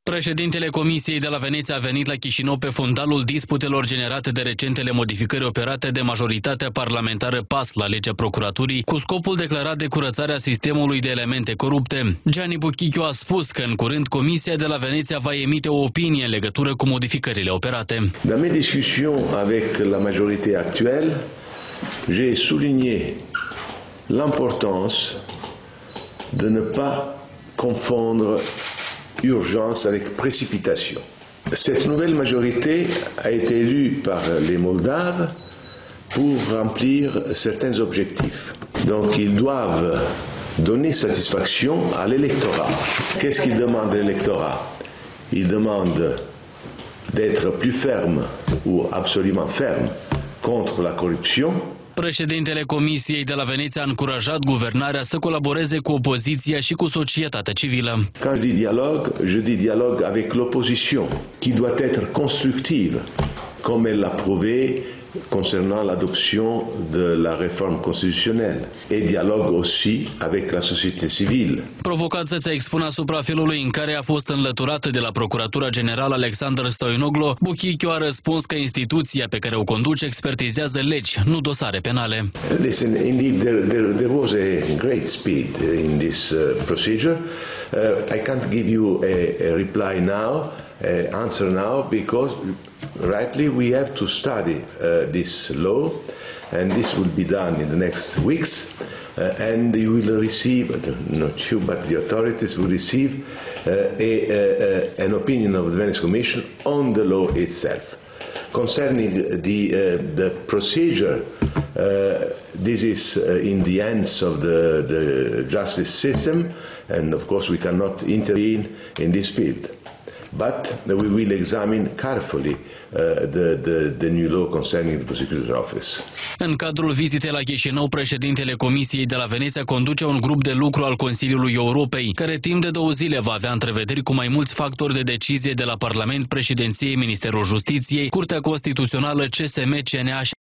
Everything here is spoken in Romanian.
Președintele Comisiei de la Veneția a venit la Chișinău pe fundalul disputelor generate de recentele modificări operate de majoritatea parlamentară PAS la legea procuraturii, cu scopul declarat de curățarea sistemului de elemente corupte. Gianni Buchichiu a spus că în curând Comisia de la Veneția va emite o opinie în legătură cu modificările operate. Dans mes discussions avec la majorité actuelle, j'ai souligné l'importance de ne pas confondre urgence avec précipitation. Cette nouvelle majorité a été élue par les Moldaves pour remplir certains objectifs. Donc ils doivent donner satisfaction à l'électorat. Qu'est-ce qu'ils demandent à l'électorat? Ils demandent d'être plus ferme ou absolument ferme contre la corruption. Președintele Comisiei de la Veneția a încurajat guvernarea să colaboreze cu opoziția și cu societatea civilă. Quand je dis dialogue avec l'opposition, qui doit être constructive, comme elle l'a prouvé concernant l'adoption de la réforme constitutionnelle, et dialogue aussi avec la société civile. Provocat să se expună asupra felului în care a fost înlăturată de la Procuratura Generală Alexander Stoianoglo, Buchichiu a răspuns că instituția pe care o conduce expertizează legi, nu dosare penale. Listen, indeed, there was a great speed in this procedure. I can't give you a reply now, answer now, because rightly we have to study this law, and this will be done in the next weeks, and you will receive, not you, but the authorities will receive an opinion of the Venice Commission on the law itself. Concerning the procedure, this is in the hands of the justice system, and of course we cannot intervene in this field. But we will examine carefully the new law concerning the prosecutor's office. În cadrul vizitei la Chișinău, președintele Comisiei de la Veneția conduce un grup de lucru al Consiliului Europei, care timp de 2 zile va avea întrevederi cu mai mulți factori de decizie de la Parlament, Președinție, Ministerul Justiției, Curtea Constituțională, CSM, CNA